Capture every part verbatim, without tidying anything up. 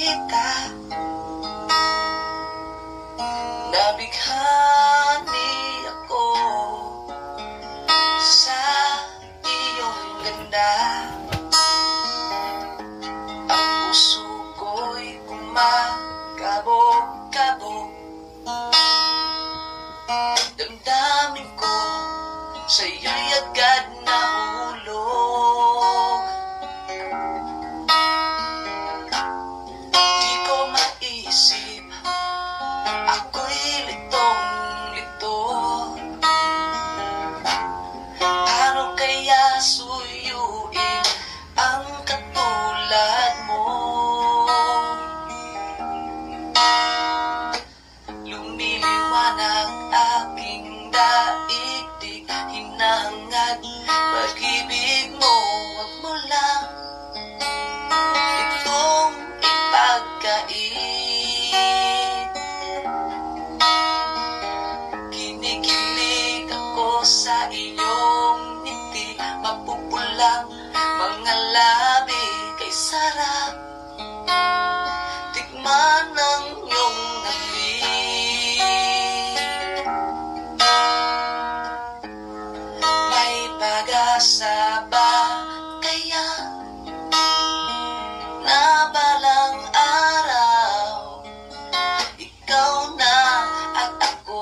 kita, nabighani ako sa iyong ganda. Ang puso ko'y kumakabog-kabog, damdamin ko sa'yo'y agad nahulog. Di ko maisip, ako'y litong-lito. Paano kaya suyuin ang katulad mo? Lumiliwanag aking daigdig, hinahangad pag-ibig mo. Huwag mo lang itong ipagkait. Kinikilig ako sa iyong ngiti, mapupulang mga labi kay sarap tikman ng iyong amoy. May pag-asa ba kaya na balang araw ikaw na at ako?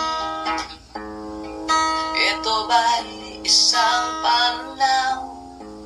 Ito ba'y isang pananaw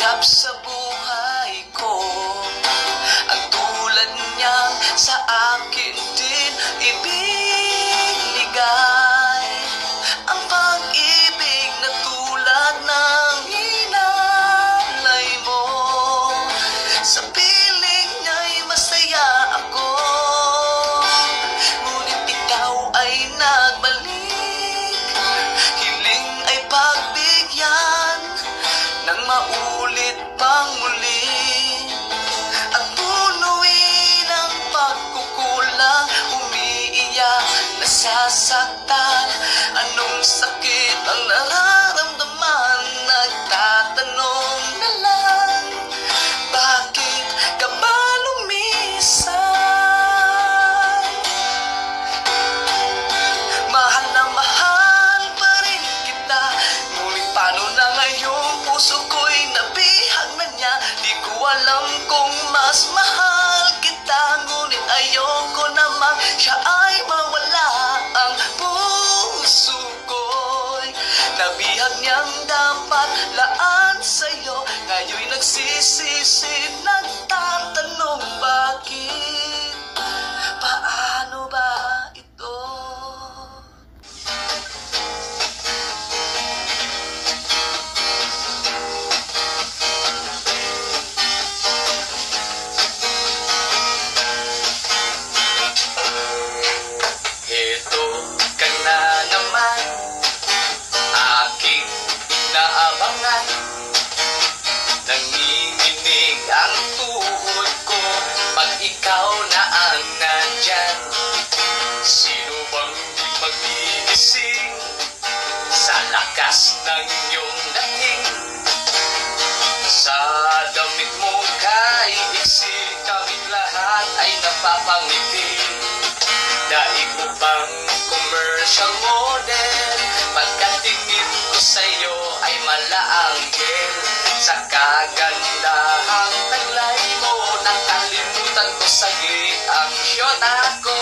sikap sa buhay ko. Ang tulad niyang sa akin din ibinigay. Ang pag-ibig na tulad ng hinalay mo. Sa piling niya'y masaya ako, ngunit ikaw ay nagbalik. Hiling ay pagbigyan nang maulit pang muli, at punuin ang pagkukulang. Umiiyak, nasasaktan, anong sakit ang nararamdaman? Nagtatanong na lang, bakit ka ba lumisan? Mahal na mahal pa rin kita, ngunit paano na ngayong puso ko'y nabihag na niya? Di ko alam kung mas mahal kita, ngunit ayoko namang siya ay mawala. Ang puso ko'y nabihag niyang dapat laan sa'yo, ngayon'y nagsisisi, nagtatanong bakit? Paano ba ito? Ito ka na naman, aking inaabangan. Nanginginig ang tuhod ko pag ikaw na ang nandyan. Sino bang di magigising sa lakas ng iyong dating? Sa damit mo kay iksi, kaming lahat ay napapangiti. Daig mo pang commercial model, pagkatingin ko sa'yo ay malaanggel. Sa kagandahang taglay mo, nakalimutan ko saglit ang syota ko.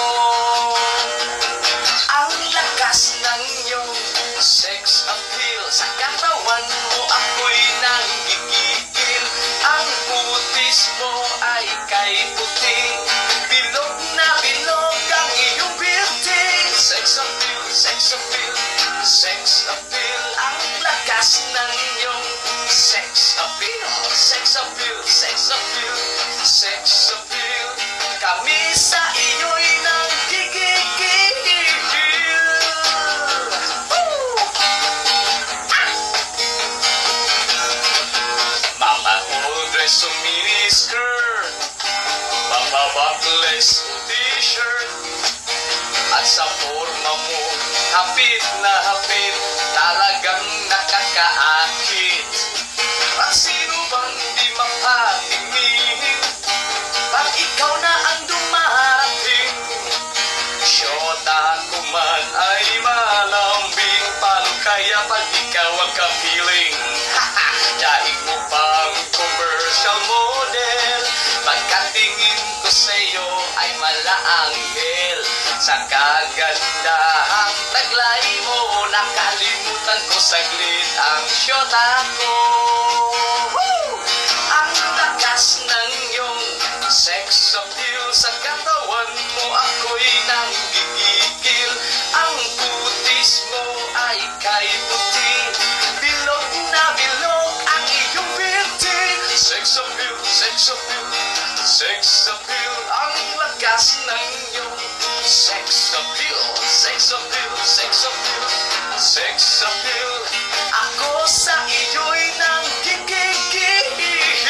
Ang lakas ng iyong sex appeal, sa katawan mo ako'y nanggigigil. Ang putis mo ay kay puti, bilog na bilog ang iyong beauty. Sex appeal, sex appeal, sex appeal. Ang lakas ng iyong sex appeal, sex appeal, sex appeal, sex appeal. Kami sa iyo'y nanggigigil. Woo! Mama old dress o mini skirt, bababakles o t-shirt, at sa forma mo hapit na hapit, talagang nakakaakit. At sino bang di mapatingin pag ikaw na ang dumarating? Syota ko man ay malambing, paano kaya pag ikaw ang kapiling? Daig mo pang commercial model, pagkatingin ko sa'yo ay malaanghel. Sa kagandahang taglay mo, nakalimutan ko saglit ang syota ko. Woo! Ang lakas ng iyong sex appeal, sa katawan mo ako'y nanggigigil. Ang putis mo ay kay puti, bilog na bilog ang iyong beauty. Sex appeal, sex appeal, sex appeal. Ang lakas ng iyong sex appeal, sex appeal, sex appeal, sex appeal. Ako sa iyo'y nanggigigil.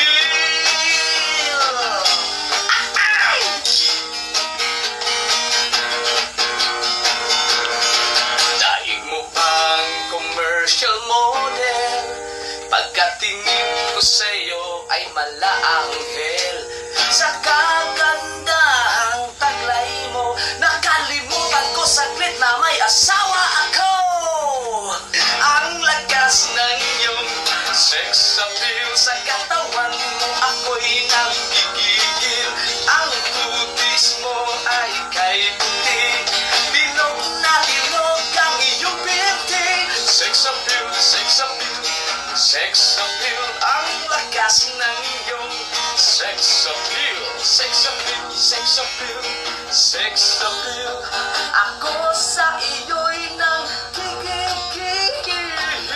Daig mo pang commercial model, pagkatingin ko sa'yo ay malaanghel. Sa kagandahang taglay mo, nakalimutan ko saglit na may asawa ako. Ang lakas ng iyong sex appeal, sa katawan mo ako'y nanggigigil. Ang putis mo ay kay puti, bilog na bilog ang iyong beauty. Sex appeal, sex appeal, sex appeal. Ang lakas lakas ng iyong sex appeal, sex appeal, sex appeal, sex appeal. Ako sa iyo'y nang kikikikil.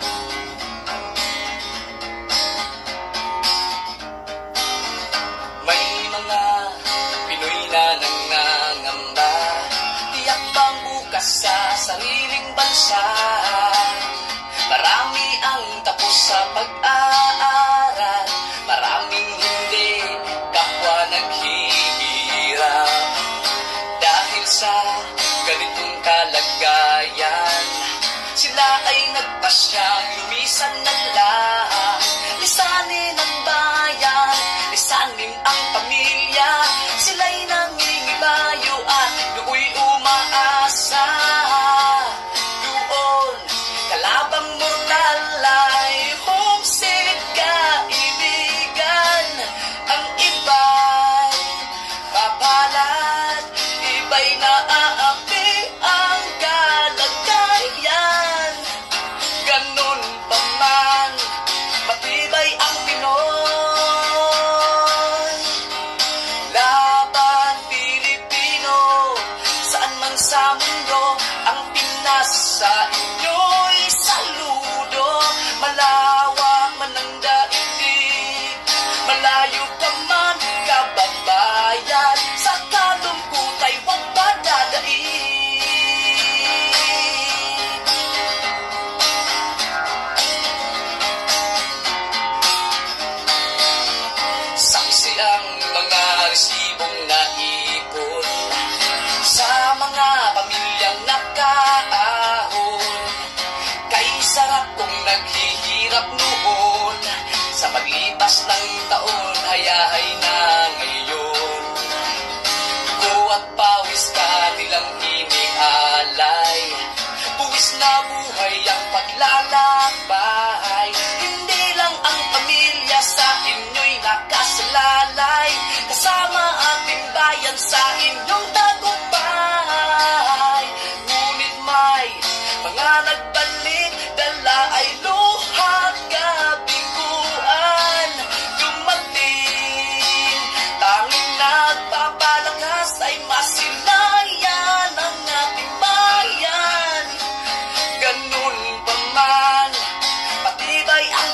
May mga Pinoy na nangangamba, tiyak bang bukas sa sariling bansa. Marami ang tapos sa pag-aaral, maraming hindi, kapwa naghihirap. Dahil sa ganitong kalagayan, sila ay nagpasyang lumisan ng lahat. Lisanin ang bayan, lisanin ang pamilya, sila'y nangingibayo at do'y umaasa. Doon, kalabang mortal ay homesick kaibigan. Ang iba'y papalat, iba'y naaapi ang kalagayan. Ganun pa man, matibay ang Pinoy. Laban Pilipino, saan man sa mundo, ang Pinas sa inyo'y saludo. Malawak man ang daigdig, malayo pa man kababayan, sa kalungkot ay huwag padadaig. Saksi ang mga resibong naipon sa mga pamilyang nakaahon. Kay sarap kong naghihirap noon, sa paglipas ng taon, hayahay na ngayon. Dugo at pawis ka nilang inialay, buwis na buhay ang paglalakbay. Hindi lang ang pamilya sa inyo'y nakasalalay, kasama ating bayan sa inyong tagumpay. Ngunit may mga nagbalik, dala ay luhat kabiguan. Dumating, tanging nagpapalakas ay masilayan ang ating bayan. Ganun pa man, patibay ang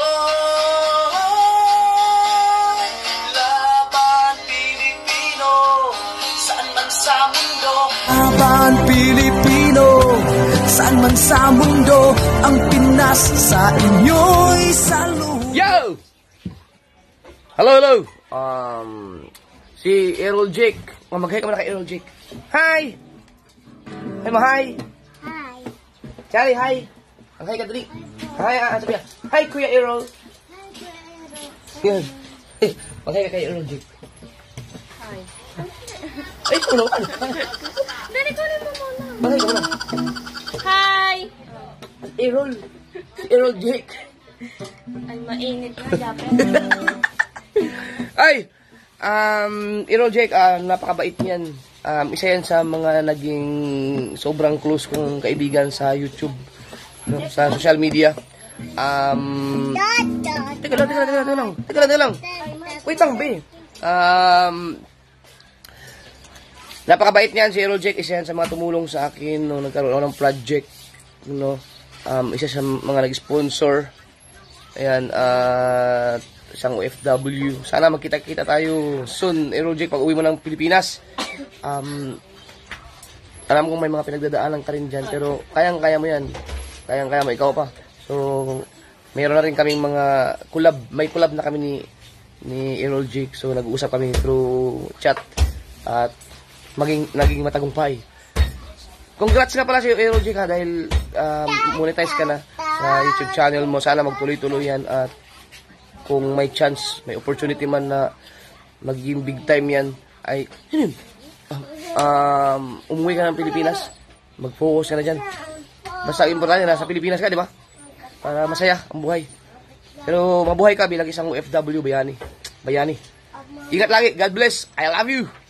Pinoy. Laban Pilipino, saan man sa mundo. Laban Pilipino, saan man sa mundo, ang Pinas sa inyo'y saludo. Yo! Hello, hello! Um, si Errol Jake. Oh, mag-hi ka muna kay Errol Jake. Hi! Hi mo, hi! Hi. Charlie, hi! Ang hi ka dali. Hi, ah, sabi yan. Hi, Kuya Errol. Yan. Eh, mag-hi ka kay Errol Jake. Hi. Ay, ito naman. Dali ko rin mo muna. Mag-hi ka muna. Hi! Errol. Si Errol Jake. Ay, mainit na, Japet. Ay! Um, Errol Jake, ah, napakabait niyan. Um, isa yan sa mga naging sobrang close kong kaibigan sa YouTube, no, sa social media. Um, teka lang, teka lang, teka lang, teka lang, teka lang, teka lang. Wait lang, be. Um, napakabait niyan si Errol Jake. Isa yan sa mga tumulong sa akin nung nagkaroon ako ng project, no. Um, isa sa mga nag-sponsor. Ayan, at uh, isang O F W. Sana magkita-kita tayo soon, Errol Jake, pag uwi mo ng Pilipinas. Um, alam kong may mga pinagdadaanan ka rin dyan, pero kayang-kaya mo yan. Kayang-kaya mo, ikaw pa. So, mayroon na rin kaming mga collab. May collab na kami ni, ni Errol Jake. So, nag-uusap kami through chat. At maging, naging matagumpay. Congrats nga pala sa iyo, Errol Jake, ha, dahil um, monetize ka na sa YouTube channel mo. Sana magtuloy-tuloy yan. At kung may chance, may opportunity man na magiging big time yan, ay, yun yun. Um, umuwi ka ng Pilipinas, mag-focus ka na dyan. Basta importante, nasa Pilipinas ka, di ba? Para masaya ang buhay. Pero mabuhay ka bilang isang O F W, bayani. Bayani. Ingat lagi. God bless. I love you.